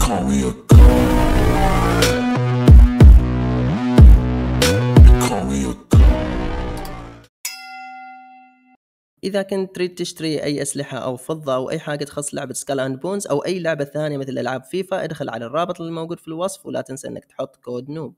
call me a god. You call me a god. إذا كنت تريد تشتري أي أسلحة أو فضة أو أي حاجة تخص لعبة سكال أند بونز أو أي لعبة ثانية مثل ألعاب فيفا، ادخل على الرابط اللي موجود في الوصف ولا تنسى إنك تحط كود نوب.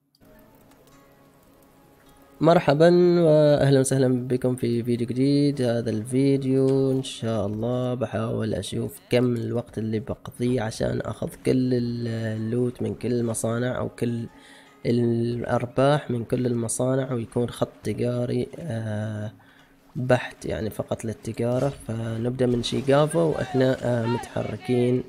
مرحبا وأهلا وسهلا بكم في فيديو جديد. هذا الفيديو إن شاء الله بحاول أشوف كم الوقت اللي بقضيه عشان أخذ كل اللوت من كل المصانع أو كل الأرباح من كل المصانع، ويكون خط تجاري بحت يعني فقط للتجارة. فنبدأ من شيغافو وإحنا متحركين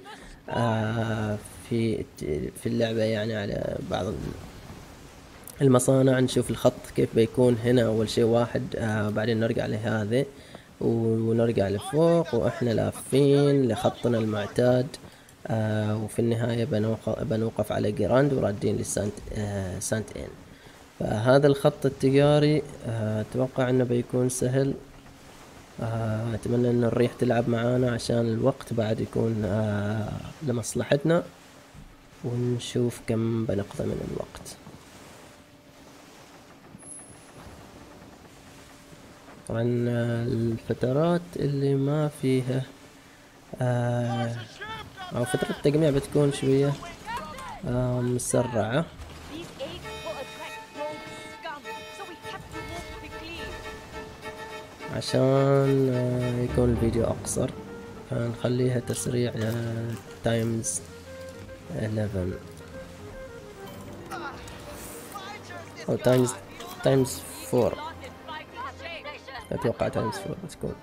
في اللعبة يعني على بعض المصانع. نشوف الخط كيف بيكون. هنا أول شيء واحد، بعدين نرجع لهذا ونرجع لفوق وإحنا لافين لخطنا المعتاد. وفي النهاية بنوقف على جراند ورادين لسانت إن. فهذا الخط التجاري أتوقع أنه بيكون سهل. أتمنى أن الريح تلعب معانا عشان الوقت بعد يكون لمصلحتنا، ونشوف كم بنقضي من الوقت. طبعا الفترات اللي ما فيها أو فترة التجميع بتكون شوية مسرعة عشان يكون الفيديو أقصر، فنخليها تسريع تايمز 11 أو تايمز 4. أتوقع تايمز 4 بتكون.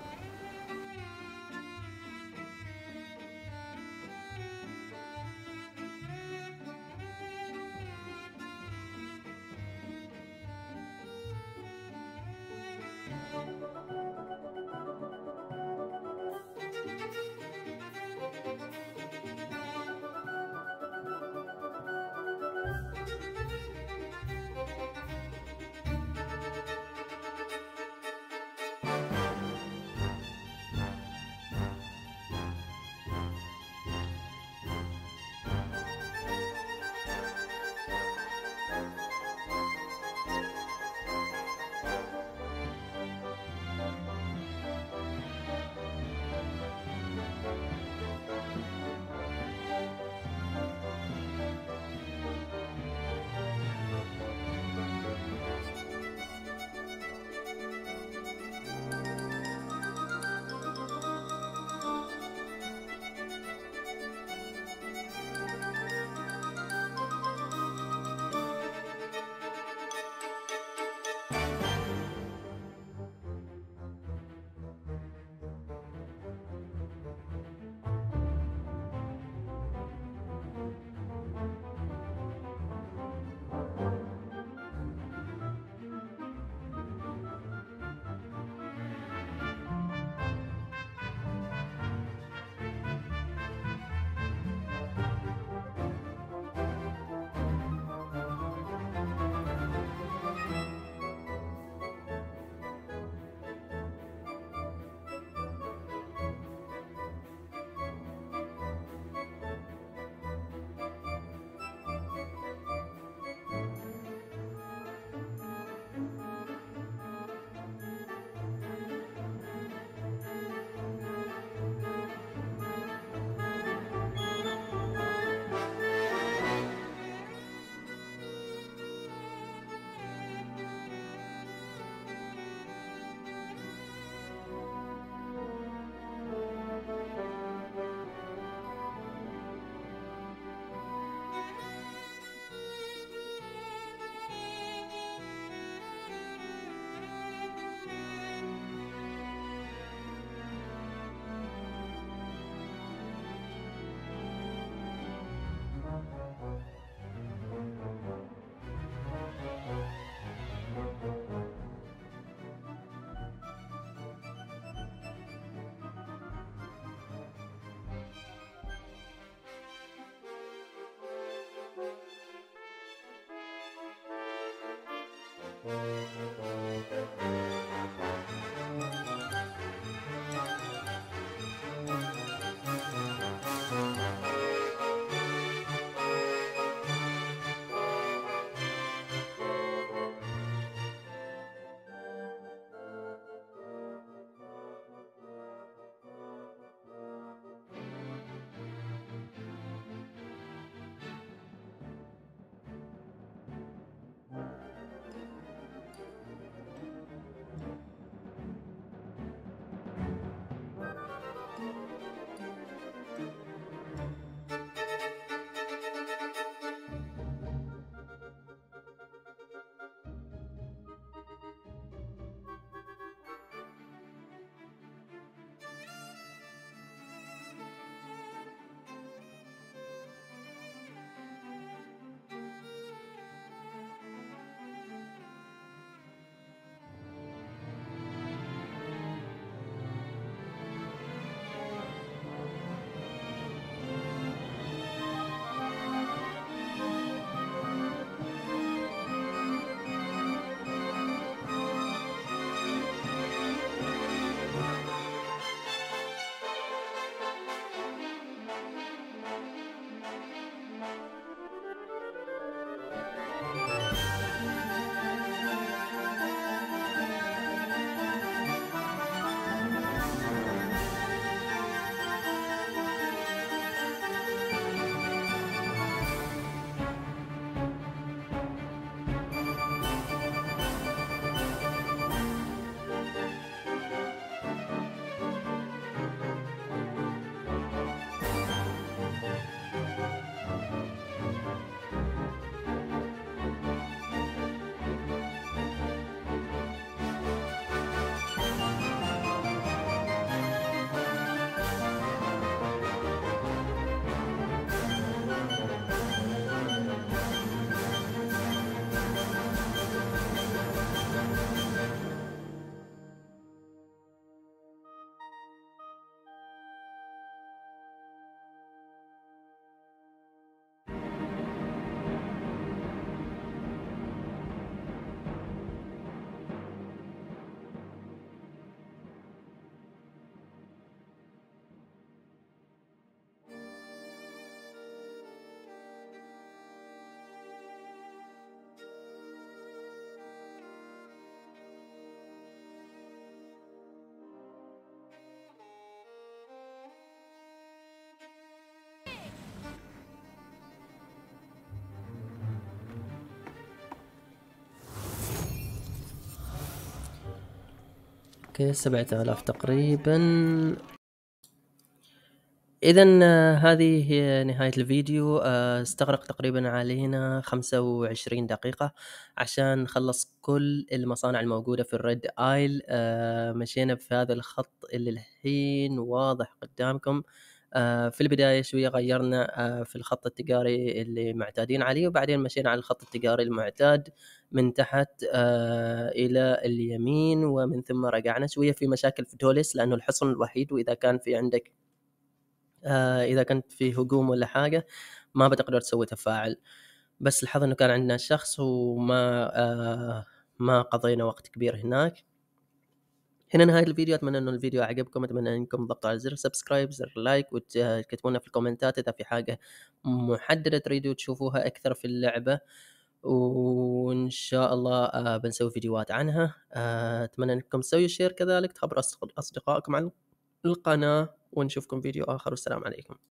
اوكي 7000 تقريبا. إذن هذه هي نهاية الفيديو. استغرق تقريبا علينا 25 دقيقة عشان نخلص كل المصانع الموجودة في الريد آيل. مشينا في هذا الخط اللي الحين واضح قدامكم. في البداية شوية غيرنا في الخط التجاري اللي معتادين عليه، وبعدين مشينا على الخط التجاري المعتاد من تحت إلى اليمين، ومن ثم رجعنا. شوية في مشاكل في توليس لأنه الحصن الوحيد، وإذا كان في عندك إذا كنت في هجوم ولا حاجة ما بتقدر تسوي تفاعل. بس الحظ إنه كان عندنا شخص وما ما قضينا وقت كبير هناك. هنا نهاية الفيديو. أتمنى إنه الفيديو عجبكم. أتمنى إنكم تضغطوا على زر سبسكرايب، زر لايك، وتكتبوا لنا في الكومنتات إذا في حاجة محددة تريدوا تشوفوها أكثر في اللعبة، وإن شاء الله بنسوي فيديوهات عنها. أتمنى إنكم تسووا شير كذلك، تخبروا أصدقائكم عن القناة، ونشوفكم فيديو آخر، والسلام عليكم.